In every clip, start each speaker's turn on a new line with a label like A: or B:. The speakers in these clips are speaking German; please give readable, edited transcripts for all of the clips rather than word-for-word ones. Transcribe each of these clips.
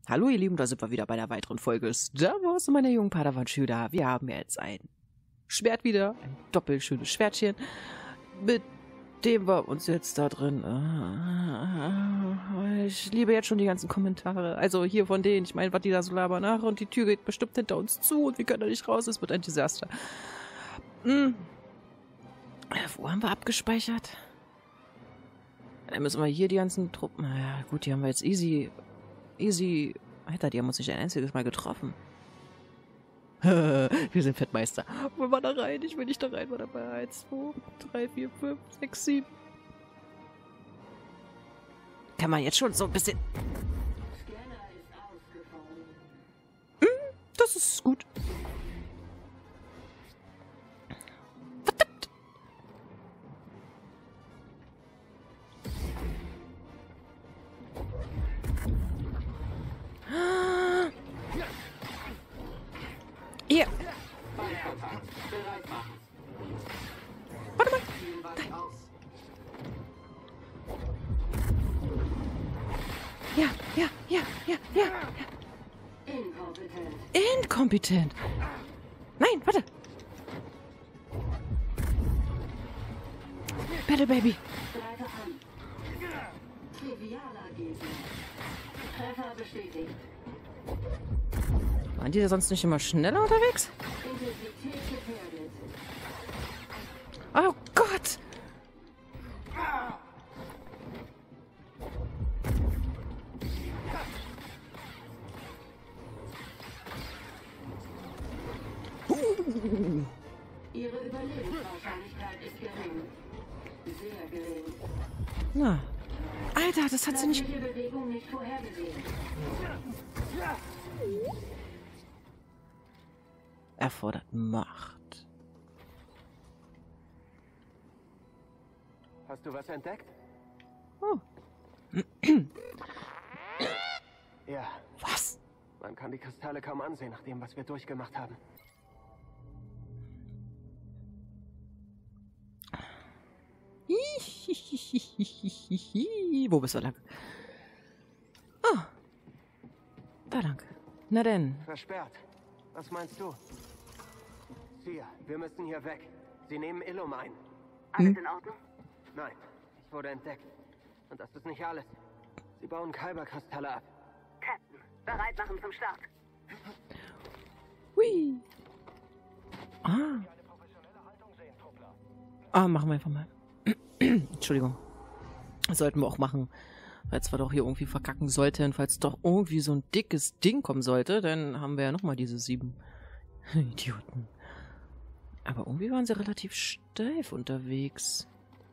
A: Hallo ihr Lieben, da sind wir wieder bei einer weiteren Folge Star Wars und meine jungen Padawan-Schüler. Wir haben jetzt ein Schwert wieder, ein doppelschönes Schwertchen, mit dem wir uns jetzt da drin... Ich liebe jetzt schon die ganzen Kommentare, also hier von denen, ich meine, was die da so labern nach und die Tür geht bestimmt hinter uns zu und wir können da nicht raus, es wird ein Desaster. Wo haben wir abgespeichert? Dann müssen wir hier die ganzen Truppen... Naja, gut, die haben wir jetzt easy... Alter, die haben uns nicht ein einziges Mal getroffen. Wir sind Fettmeister. Wollen wir da rein? Ich will nicht da rein. War dabei 1, 2, 3, 4, 5, 6, 7. Kann man jetzt schon so ein bisschen... Das ist gut. Verdammt! Hier. Warte mal. Ja. Inkompetent. Nein, warte. Battle Baby.
B: Treffer bestätigt.
A: Waren die da sonst nicht immer schneller unterwegs? Oh Gott!
B: Ihre Überlebenswahrscheinlichkeit ist gering. Sehr gering.
A: Na. Alter, das hat sie nicht...
B: Bewegung nicht vorhergesehen.
A: Erfordert Macht.
C: Hast du was entdeckt?
A: Oh.
C: Ja.
A: Was?
C: Man kann die Kristalle kaum ansehen, nach dem, was wir durchgemacht haben.
A: Wo bist du lang? Oh. Da lang. Na denn.
C: Versperrt. Was meinst du? Sia, wir müssen hier weg. Sie nehmen Illum ein.
B: Alles in Ordnung?
C: Nein, ich wurde entdeckt. Und das ist nicht alles. Sie bauen Kyberkristalle ab.
B: Captain, bereit machen zum Start.
A: Hui. Machen wir einfach mal. Entschuldigung. Das sollten wir auch machen. Falls wir doch hier irgendwie verkacken sollten, falls doch irgendwie so ein dickes Ding kommen sollte, dann haben wir ja nochmal diese 7 Idioten. Aber irgendwie waren sie relativ steif unterwegs.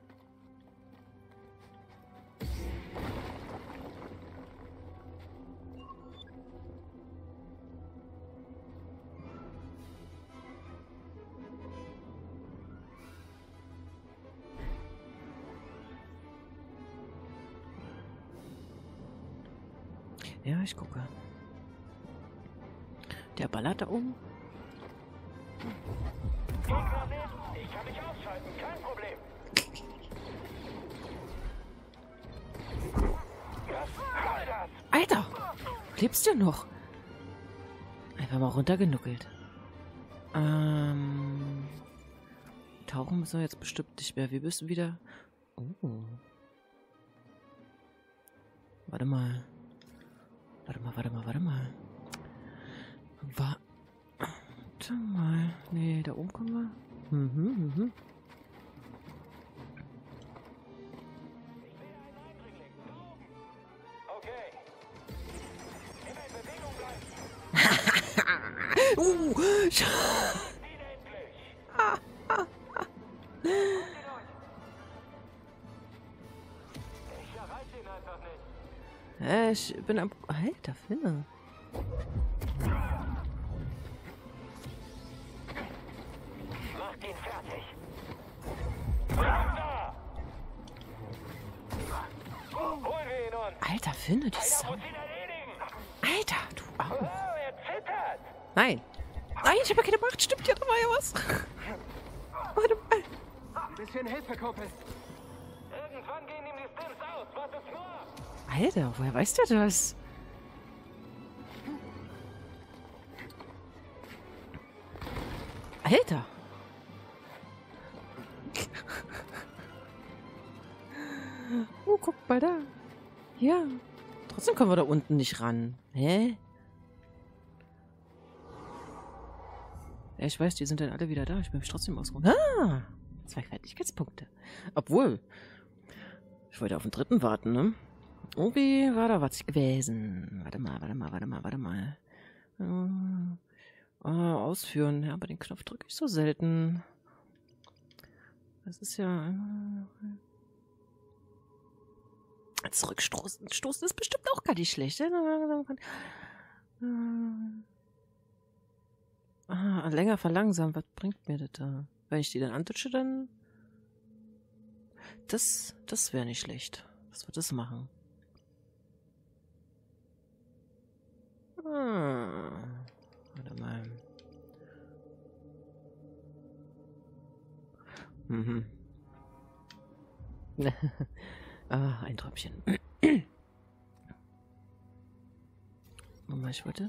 A: Ja, ich gucke. Der ballert da oben.
D: Gegner lebt. Ich kann mich ausschalten. Kein Problem. Was war das?
A: Alter! Lebst du noch? Einfach mal runtergenuckelt. Tauchen müssen wir jetzt bestimmt nicht mehr. Wir müssen wieder... Oh. Warte mal. Warte mal. Nee, da oben kommen wir.
D: Okay. Immer in Bewegung bleiben. Wieder endlich. Ich erreiche ihn einfach nicht.
A: Ich bin am... Alter, Finne.
D: Macht ihn fertig. Da! Holen wir ihn uns.
A: Alter, Finne, die
D: Er
A: Sau.
D: muss ihn erledigen.
A: Alter, du Au.
D: Oh, er zittert.
A: Nein. Nein, ich habe ja keine Macht. Stimmt ja, da war ja was. Warte mal.
C: Ein bisschen Hilfe, Kumpel.
D: Irgendwann gehen ihm die Stims aus. Was ist nur?
A: Alter, woher weiß der das? Alter! Oh, guck mal da. Ja. Trotzdem kommen wir da unten nicht ran. Hä? Ja, ich weiß, die sind dann alle wieder da. Ich bin mich trotzdem ausgerufen. Ah! 2 Fertigkeitspunkte. Obwohl. Ich wollte auf den 3. warten, ne? Irgendwie war da was gewesen. Warte mal. Ausführen. Ja, aber den Knopf drücke ich so selten. Das ist ja... Zurückstoßen ist bestimmt auch gar nicht schlecht. Länger verlangsamen. Was bringt mir das da? Wenn ich die dann antutsche, dann... Das wäre nicht schlecht. Was wird das machen? Warte mal. Ein Träumchen. Nochmal, ich wollte.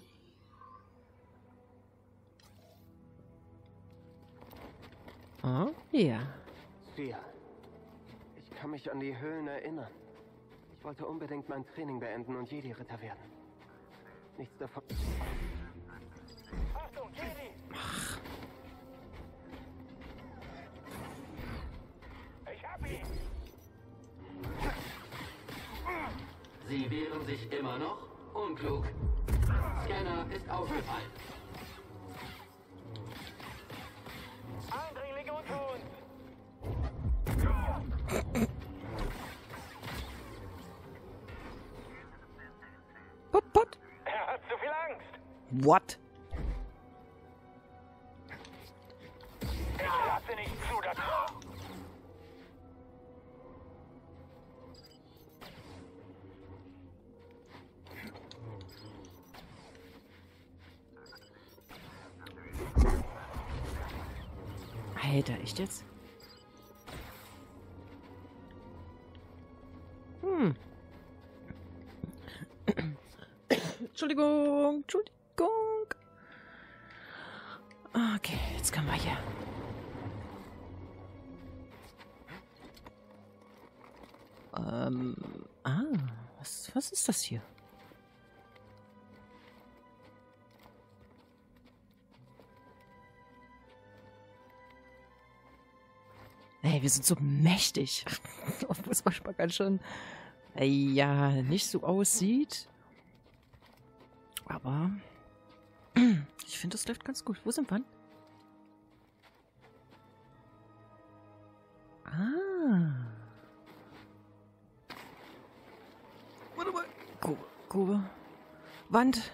A: Ja.
C: Sia, ich kann mich an die Höhlen erinnern. Ich wollte unbedingt mein Training beenden und Jedi-Ritter werden. Nichts davon.
D: Achtung, Jedi! Ich hab ihn!
E: Sie wehren sich immer noch? Unklug. Scanner ist aufgefallen.
D: Eindringlinge unter uns!
A: What?
D: Er hat zu viel Angst!
A: What?
D: Ich lasse nicht zu, dass...
A: Alter, echt jetzt? Entschuldigung. Okay, jetzt können wir hier. Was ist das hier? Ey, wir sind so mächtig. Obwohl es manchmal ganz schön, ja, nicht so aussieht. Aber ich finde, das läuft ganz gut. Wo sind wir? Warte mal. Grube. Wand.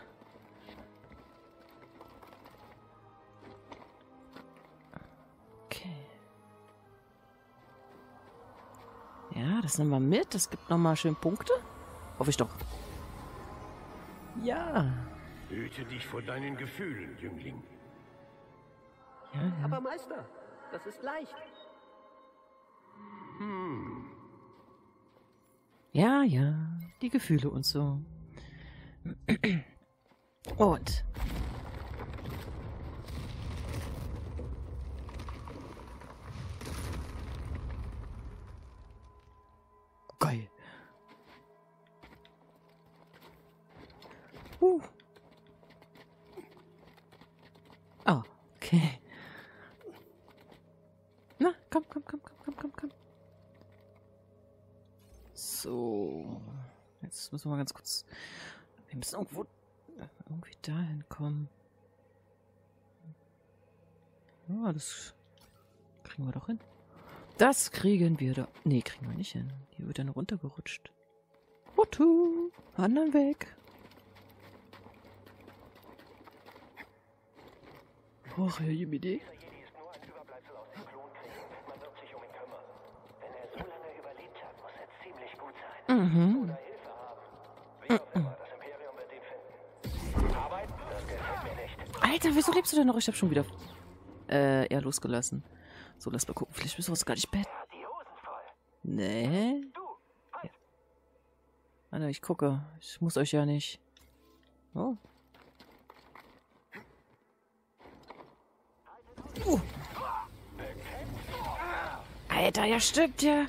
A: Okay. Ja, das nehmen wir mit. Das gibt nochmal schön Punkte. Hoffe ich doch. Ja.
F: Hüte dich vor deinen Gefühlen, Jüngling.
A: Ja.
C: Aber Meister, das ist leicht.
A: Ja, die Gefühle und so. Und. Geil. Oh, okay. Na, komm. So. Jetzt müssen wir mal ganz kurz... Wir müssen irgendwie dahin kommen. Ja, das kriegen wir doch hin. Das kriegen wir doch... Nee, kriegen wir nicht hin. Hier wird dann runtergerutscht. Wotu! Anderen Weg. Och, Herr Jimidi.
D: Dieser Jedi ist nur ein Überbleibsel aus dem Klonkrieg. Man wird sich um ihn kümmern. Wenn er so lange überlebt hat, muss er ziemlich gut sein. Oder Hilfe haben. Wie auch immer, das Imperium wird ihn finden. Arbeiten? Das gefällt mir nicht.
A: Alter, wieso lebst du denn noch? Ich hab schon wieder... ja, losgelassen. So, lass mal gucken. Vielleicht müssen wir uns gar nicht bett.
D: Die Hosen voll.
A: Nee.
D: Du, halt.
A: Warte, ich gucke. Ich muss euch ja nicht... Oh. Alter, ja stimmt ja.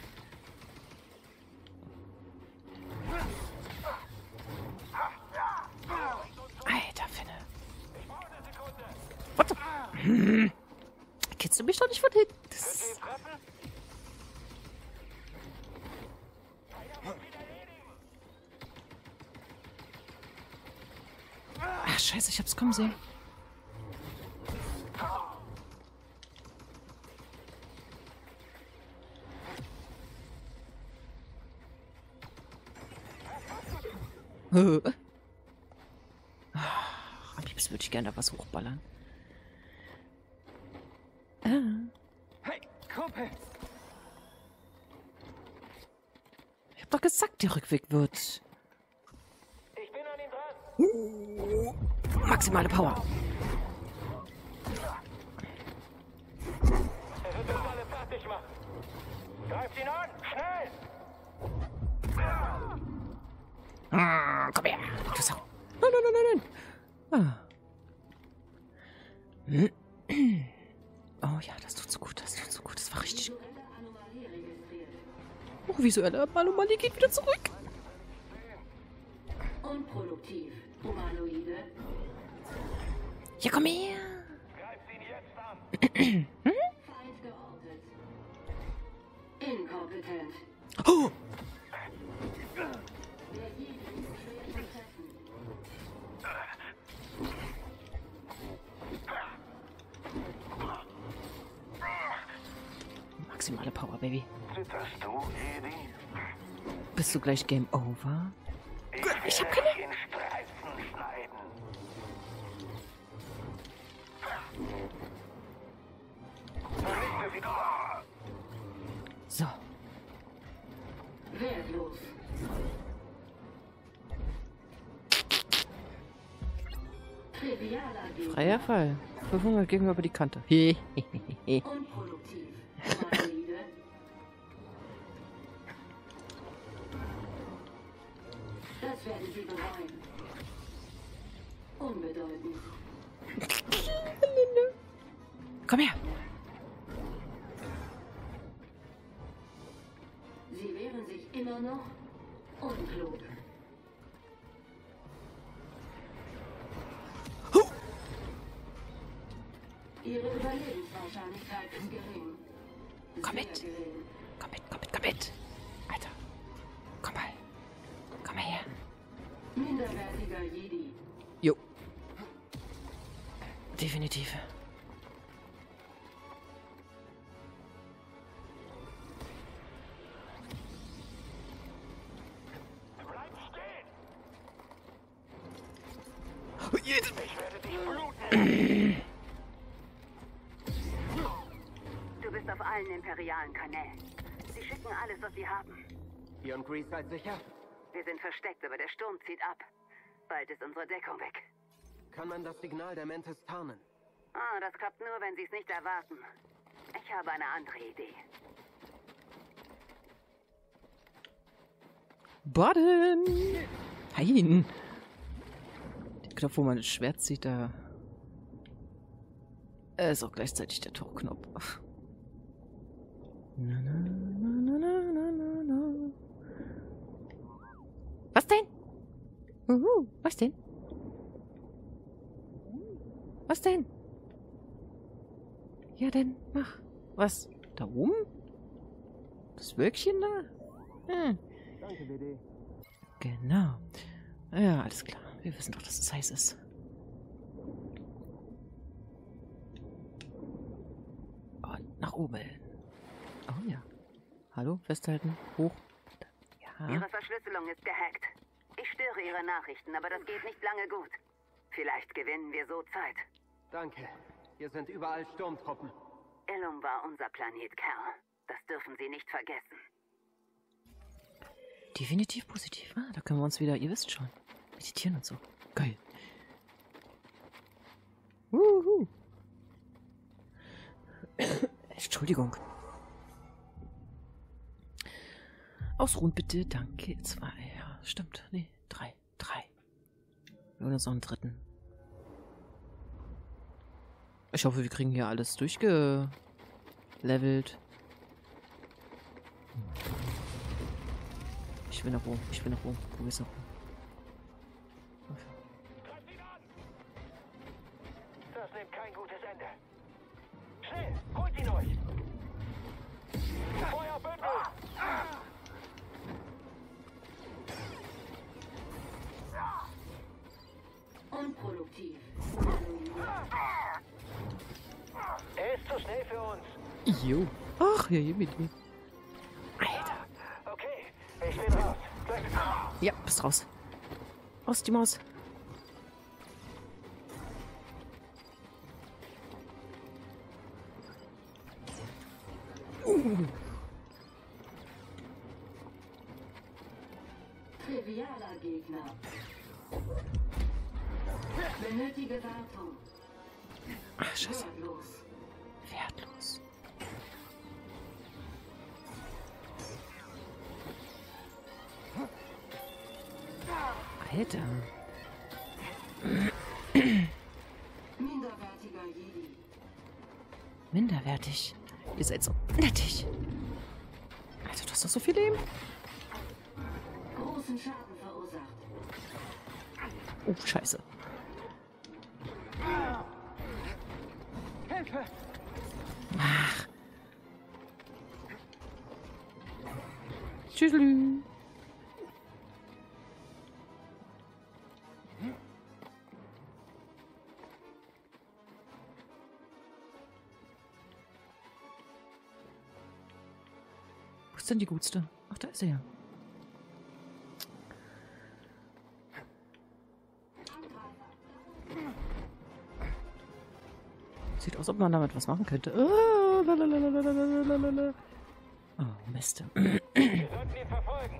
A: Alter, Finne. What the... Kennst du mich doch nicht von hinten? Das... Ach, scheiße, ich hab's kommen sehen. Am liebsten würde ich gerne da was hochballern.
C: Hey, Kumpel!
A: Ich hab doch gesagt, der Rückweg wird.
D: Ich bin an ihn dran.
A: Maximale Power.
D: Er wird uns alle fertig machen. Greift ihn an! Schnell!
A: Komm her. Du Sau. Nein, nein, nein, nein. Ah. Oh ja, das tut so gut, das tut so gut. Das war richtig. Oh, visuelle Anomalie geht wieder zurück.
B: Unproduktiv. Humanoide.
A: Ja, komm her.
D: Greift ihn jetzt an!
B: Feind geortet. Inkompetent.
A: Oh.
B: Der Jedi ist schwer zu treffen.
A: Maximale Power, Baby.
D: Zitterst du, Jedi?
A: Bist du gleich Game Over? Ich hab
D: werde dich in Streifen schneiden. Vernichte sie doch!
A: So.
B: Wertlos. Trivialer
A: Freier Fall. 500 gegenüber die Kante. Hehehehe.
B: Unproduktiv. Humanoide. Das werden Sie bereuen. Unbedeutend.
A: Komm her.
B: Sie wehren sich immer noch unklug. Ihre Überlebenswahrscheinlichkeit ist gering.
A: Komm
B: Sehr
A: mit.
B: gering.
A: Komm mit, komm mit, komm mit. Alter. Komm mal. Komm mal her.
B: Minderwertiger Jedi.
A: Jo. Definitiv.
D: Bleib stehen!
A: Jesus.
D: Ich werde dich bluten!
B: Du bist auf allen imperialen Kanälen. Sie schicken alles, was sie haben.
C: Ihr und Grease seid sicher?
B: Wir sind versteckt, aber der Sturm zieht ab. Bald ist unsere Deckung weg.
C: Kann man das Signal der Mantis tarnen?
B: Ah, das klappt nur, wenn sie es nicht erwarten. Ich habe eine andere Idee.
A: Baden! Nein! Der Knopf, wo man das Schwert zieht, da... ist auch gleichzeitig der Torknopf. Na, na, na, na, na, na, na. Was denn? Was denn? Was denn? Ja, denn, mach. Was? Da oben? Das Wölkchen da? Hm.
C: Danke, BD.
A: Genau. Ja, alles klar. Wir wissen doch, dass es heiß ist. Und nach oben. Oh ja. Hallo, festhalten. Hoch. Ja.
B: Ihre Verschlüsselung ist gehackt. Ich störe Ihre Nachrichten, aber das geht nicht lange gut. Vielleicht gewinnen wir so Zeit.
C: Danke. Hier sind überall Sturmtruppen.
B: Illum war unser Planet, Kerl. Das dürfen Sie nicht vergessen.
A: Definitiv positiv. Ah, da können wir uns wieder, ihr wisst schon, meditieren und so. Geil. Entschuldigung. Ausruhen bitte, danke. 2, ja, stimmt. Nee, 3. Wir holen uns noch einen dritten. Ich hoffe, wir kriegen hier alles durchgelevelt. Ich will nach oben. Ich will nach oben. Wo ist er?
D: Das nimmt kein gutes Ende. Schnell, holt ihn euch! Feuerbündel!
E: Unproduktiv.
D: Er ist zu schnell für uns.
A: Jo. Ach, ja, hier mit ihm. Alter.
D: Okay, ich bin raus.
A: Ja, bist raus. Aus die Maus.
E: Trivialer Gegner. Benötige Wartung.
A: Ach, scheiße.
E: Wertlos.
A: Wertlos. Alter.
E: Minderwertiger Jedi.
A: Minderwertig. Ihr seid so nettig. Alter, du hast doch so viel Leben.
E: Großen Schaden verursacht.
A: Oh, scheiße.
C: Hilfe!
A: Ach. Tschüsselü. Wo ist denn die Gutste? Ach, da ist sie ja. Sieht aus, ob man damit was machen könnte. Oh, Mist.
D: Wir sollten ihn verfolgen.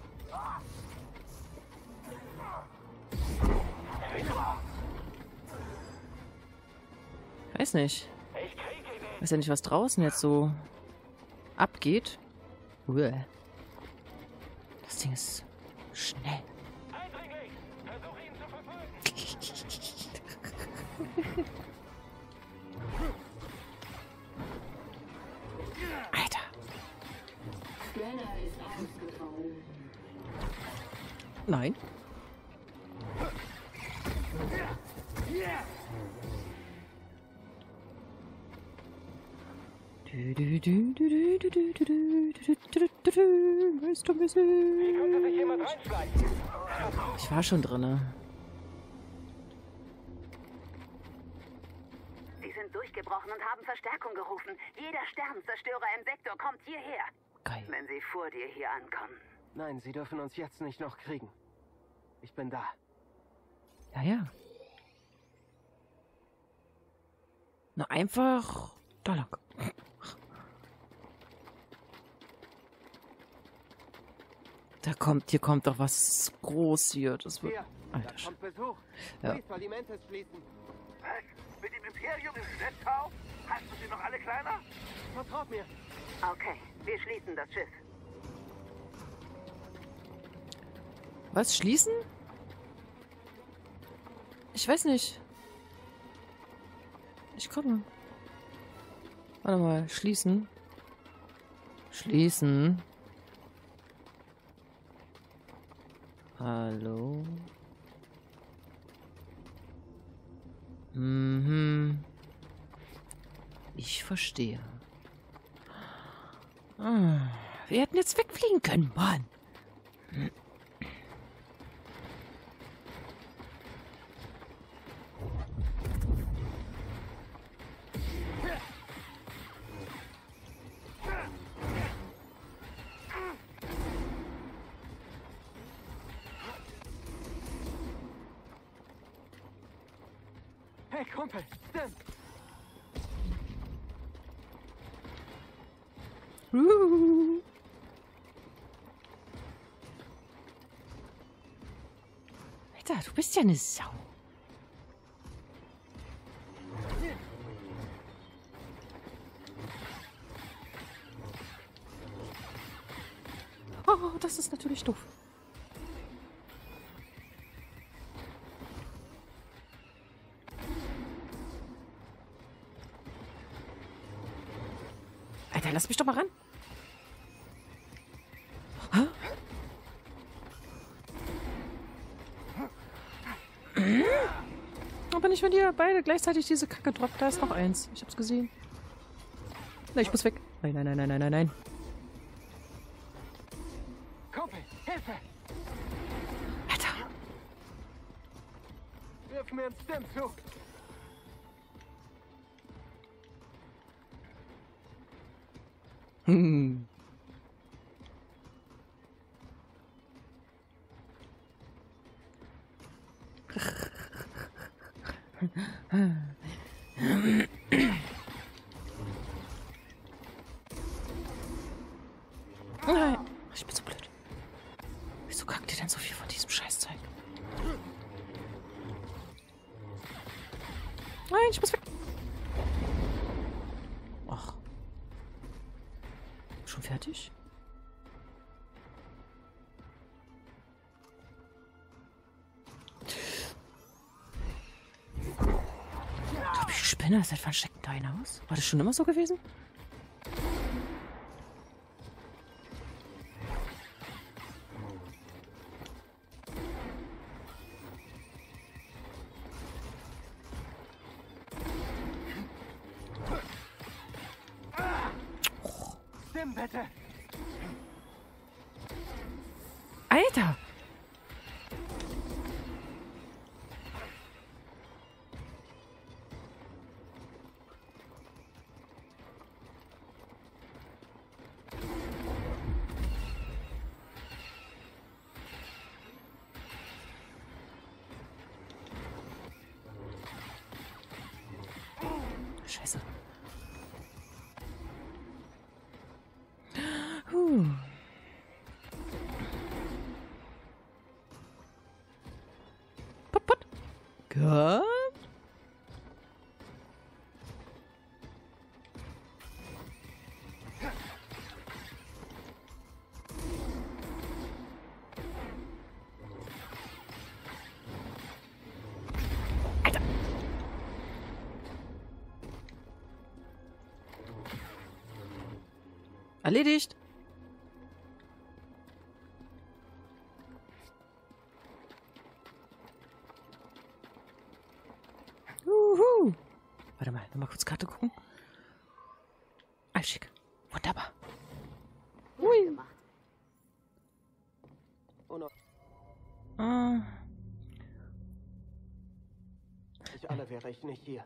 A: Weiß nicht.
D: Ich krieg ihn.
A: Weiß ja nicht, was draußen jetzt so abgeht. Uah. Das Ding ist schnell.
D: Eindringling! Versuch ihn zu verfolgen!
A: Alter.
E: Scanner ist ausgefallen.
A: Nein.
D: Könnte sich jemand reinschleichen?
A: Ich war schon drinne.
B: Sie sind durchgebrochen und haben Verstärkung gerufen. Jeder Sternenzerstörer im Sektor kommt hierher.
A: Geil.
B: Wenn sie vor dir hier ankommen.
C: Nein, sie dürfen uns jetzt nicht noch kriegen. Ich bin da.
A: Ja, ja. Na, einfach da lang. Hier kommt doch was groß hier. Das wird.
C: Hier,
A: Alter.
C: da kommt Besuch.
A: Ja.
C: Please, soll die Mantis schließen.
F: Was? Mit dem Imperium im Schlepptau? Hast du sie noch alle kleiner?
C: Vertraut mir.
B: Okay, wir schließen das Schiff.
A: Was? Schließen? Ich weiß nicht. Ich komme. Warte mal. Schließen. Schließen. Hallo? Mhm. Ich verstehe. Ah, wir hätten jetzt wegfliegen können, Mann.
C: Hey, Kumpel, Stim.
A: Alter, du bist ja eine Sau. Oh, das ist natürlich doof. Alter, lass mich doch mal ran. Hä? Aber nicht, wenn ihr beide gleichzeitig diese Kacke droppt. Da ist noch eins. Ich hab's gesehen. Na, ich muss weg. Nein, nein, nein, nein, nein, nein, nein.
C: Kumpel, Hilfe!
A: Alter.
C: Wirf mir einen Stim zu!
A: Hm. Nein. Ich bin so blöd. Wieso kackt ihr denn so viel von diesem Scheißzeug? Nein, ich muss weg. Ach. Schon fertig? Ob ich spinne? Seit wann steckt denn dein Haus? War das schon immer so gewesen?
C: Stim, bitte!
A: Alter! Scheiße. Put, put. Gut. Alter. Erledigt. Juhu. Warte mal, nochmal kurz Karte gucken. Alles schick. Wunderbar. Hui.
B: Gemacht.
C: Ich alle wäre ich nicht hier.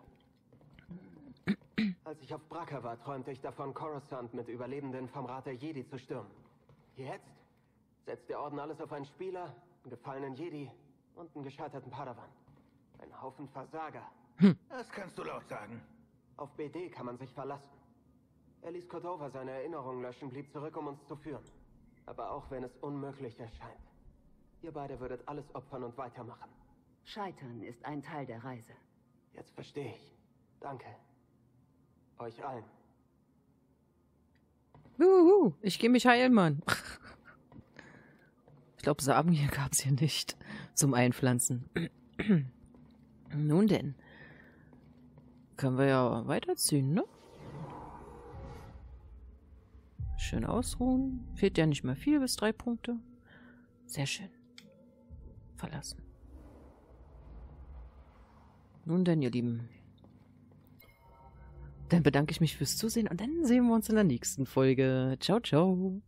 C: Als ich auf Bracca war, träumte ich davon, Coruscant mit Überlebenden vom Rat der Jedi zu stürmen. Jetzt setzt der Orden alles auf einen Spieler, einen gefallenen Jedi und einen gescheiterten Padawan. Ein Haufen Versager.
F: Das kannst du laut sagen.
C: Auf BD kann man sich verlassen. Er ließ Cordova seine Erinnerungen löschen, blieb zurück, um uns zu führen. Aber auch wenn es unmöglich erscheint, ihr beide würdet alles opfern und weitermachen.
B: Scheitern ist ein Teil der Reise.
C: Jetzt verstehe ich. Danke. Euch allen.
A: Juhu. Ich gehe mich heilen, Mann. Ich glaube, Samen hier gab es hier nicht zum Einpflanzen. Nun denn. Können wir ja weiterziehen, ne? Schön ausruhen. Fehlt ja nicht mehr viel, bis 3 Punkte. Sehr schön. Verlassen. Nun denn, ihr Lieben. Dann bedanke ich mich fürs Zusehen und dann sehen wir uns in der nächsten Folge. Ciao, ciao.